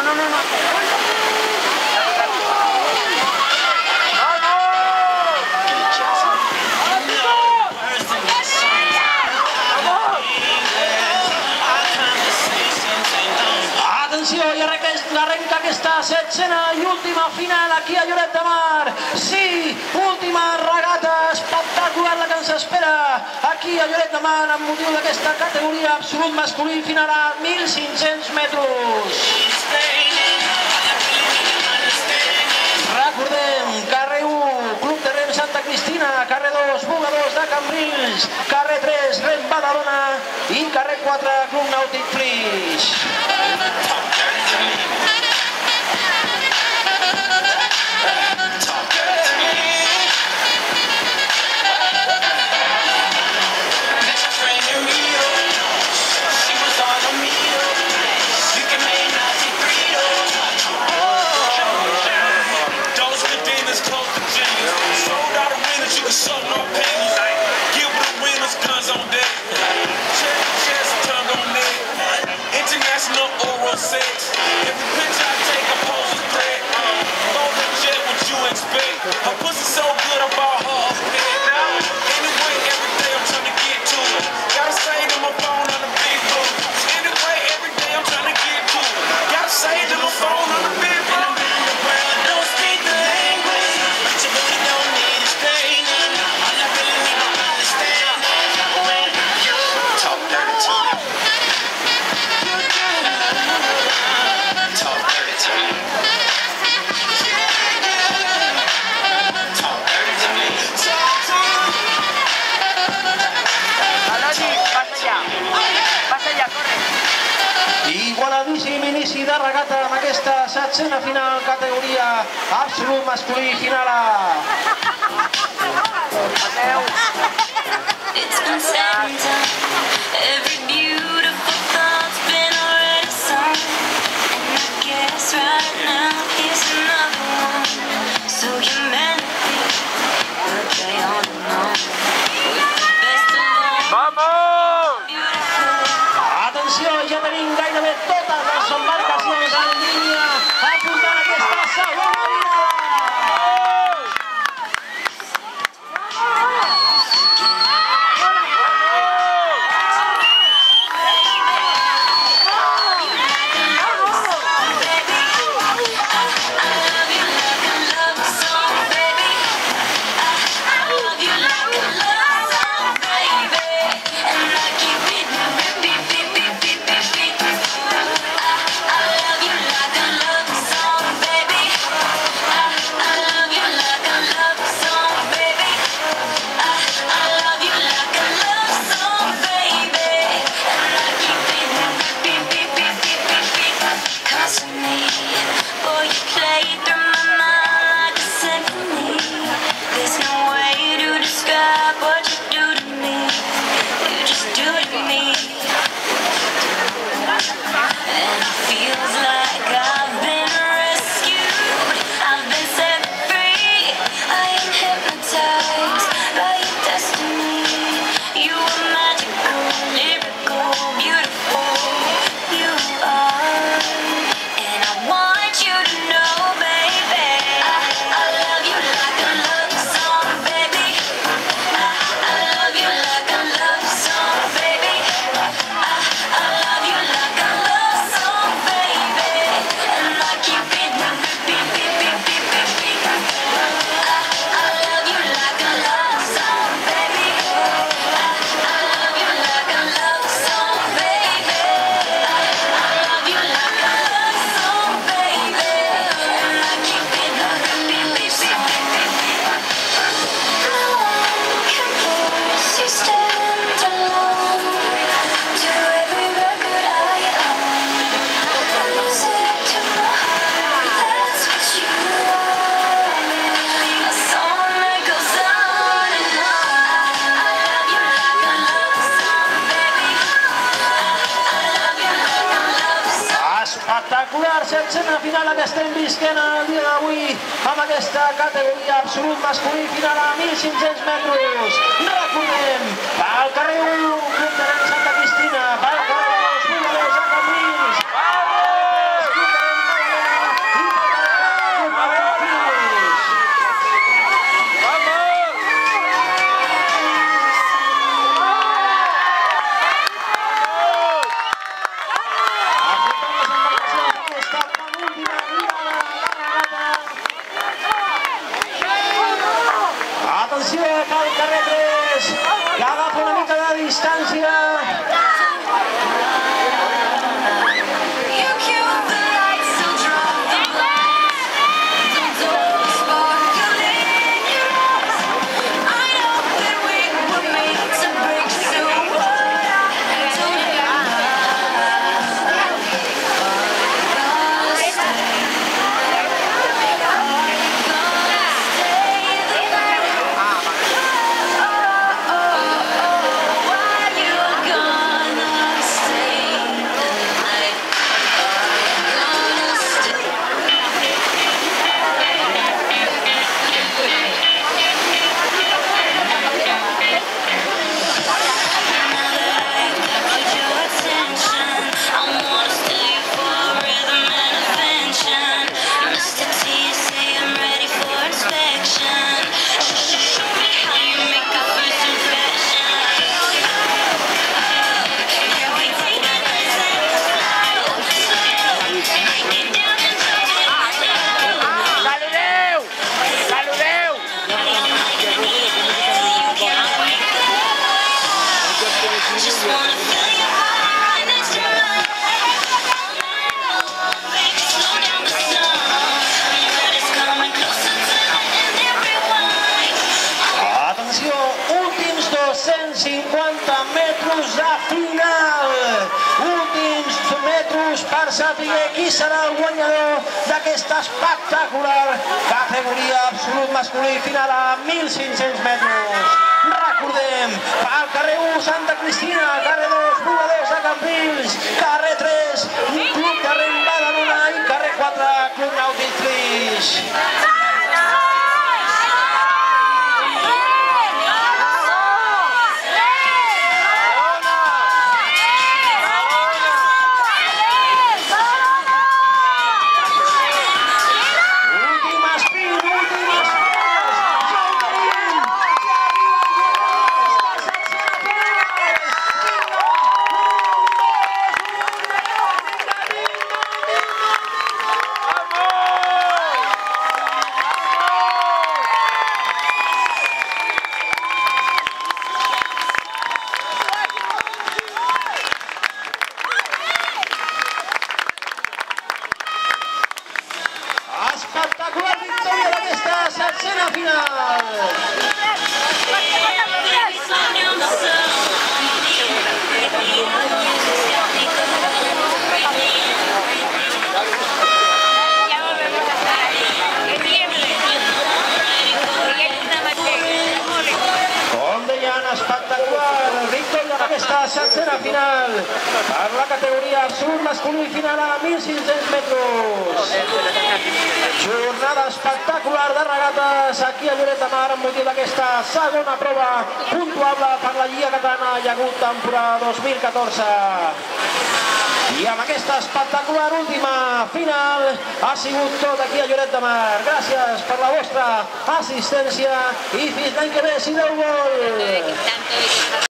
Arrenca aquesta setzena i última final aquí a Lloret de Mar. Sí, última regata espectacular la que ens espera aquí a Lloret de Mar amb motiu d'aquesta categoria absolut masculí final a 1.500 metres. Recordem, carrer 1, Club de Rem Santa Cristina, carrer 2, Bugadors de Cambrils, carrer 3, Rem Badalona i carrer 4, Club Nàutic Flix. Igualadíssim inici de regata amb aquesta setzena final categoria absolut masculí final A. It's been said and done. Every beautiful thought's been already sung. And I guess right now here's another one. So humanity will play on and on. With the best of all. Vamos! Atenció, ja tenim gairebé totes les embarcacions en línia apuntant aquesta segona via. Espectacular setzena final que estem visquent el dia d'avui amb aquesta categoria absolut masculí final a 1.500 metres. Recordem, pel carrer 1, Club de Rem Santa Cristina, pel carrer 2, Bugadors de Cambrils, pel carrer 3, Club de Rem serà el guanyador d'aquesta espectacular categoria absolut masculí final a 1.500 metres. Recordem, al carrer 1, Santa Cristina, carrer 2, Jugadors de Campins, carrer 3, Club de Rem Badalona i carrer 4, Club Nàutic Flix. Espectacular victòria d'aquesta setzena final! Com deien, espectacular victòria d'aquesta setzena final per la categoria absolut masculí final a 1.500 metres. Jornada espectacular de regates aquí a Lloret de Mar amb motiu d'aquesta segona prova puntuable per la Lliga Catalana Llagut temporada 2014. I amb aquesta espectacular última final ha sigut tot aquí a Lloret de Mar. Gràcies per la vostra assistència i fins l'any que ve, si Déu vol!